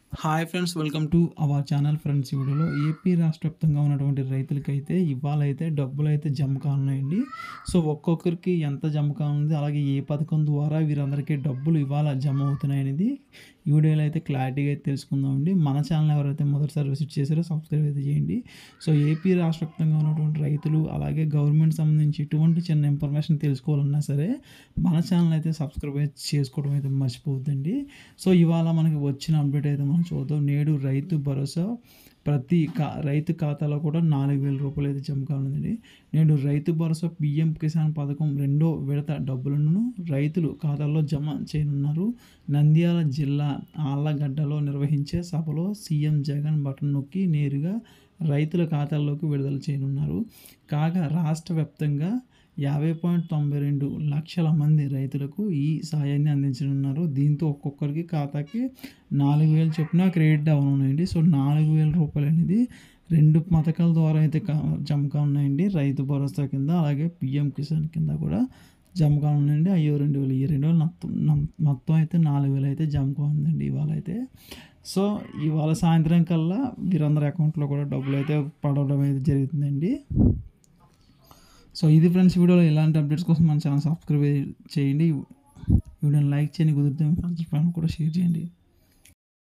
Hi friends, welcome to our channel. Friends, ఈ వీడియోలో AP రాష్ట్ర వ్యాప్తంగా ఉన్నటువంటి రైతులకైతే ఇవాళైతే డబ్బులైతే జమ కానున్నాయండి. సో ఒక్కొక్కరికి ఎంత జమ కానుంది, అలాగే ఏ పథకం ద్వారా వీరందరికీ డబ్బులు ఇవాళ జమ అవుతున్నాయి అనేది ఈ వీడియోలో అయితే క్లారిటీగా అయితే తెలుసుకుందామండి. మన ఛానల్ ఎవరైతే మొదటిసారి విజిట్ చేశారో సబ్స్క్రైబ్ అయితే చేయండి. సో ఏపీ రాష్ట్ర వ్యాప్తంగా ఉన్నటువంటి రైతులు అలాగే గవర్నమెంట్ సంబంధించి ఎటువంటి చిన్న ఇన్ఫర్మేషన్ తెలుసుకోవాలన్నా సరే మన ఛానల్ అయితే సబ్స్క్రైబ్ చేసుకోవడం అయితే మర్చిపోవద్దండి. సో ఇవాళ మనకి వచ్చిన అప్డేట్ అయితే మనం చూద్దాం. నేడు రైతు భరోసా ప్రతి రైతు ఖాతాలో కూడా 4,000 రూపాయలు అయితే జమ కానుందండి. నేడు రైతు భరోసా పీఎం కిసాన్ పథకం 2వ విడత డబ్బులను రైతులు ఖాతాల్లో జమ చేయనున్నారు. నంద్యాల జిల్లా ఆళ్లగడ్డలో నిర్వహించే సభలో సీఎం జగన్ బటన్ నొక్కి నేరుగా రైతుల ఖాతాల్లోకి విడుదల చేయనున్నారు. కాగా రాష్ట్ర వ్యాప్తంగా 50.92 లక్షల మంది రైతులకు ఈ సాయాన్ని అందించనున్నారు. దీంతో ఒక్కొక్కరికి ఖాతాకి 4,000 చొప్పున క్రెడిట్ అవనున్నాయండి. సో 4,000 రూపాయలు అనేది 2 పథకాల ద్వారా అయితే జమ కానున్నాయండి. రైతు భరోసా కింద అలాగే పీఎం కిసాన్ కింద కూడా జమ కానున్నాయండి. అయ్యో 2,000 ఈ 2,000 మొత్తం అయితే 4,000 అయితే జమ కానుందండి ఇవాళ అయితే. సో ఇవాళ సాయంత్రం కల్లా వీరందరి అకౌంట్లో కూడా డబ్బులు అయితే పడడం అయితే జరుగుతుందండి. సో ఇది ఫ్రెండ్స్, వీడియోలో ఇలాంటి అప్డేట్స్ కోసం మన ఛానల్ సబ్స్క్రైబ్ చేయండి. వీడియోని లైక్ చేయండి, కుదిరితే ఫ్రెండ్స్ కూడా షేర్ చేయండి.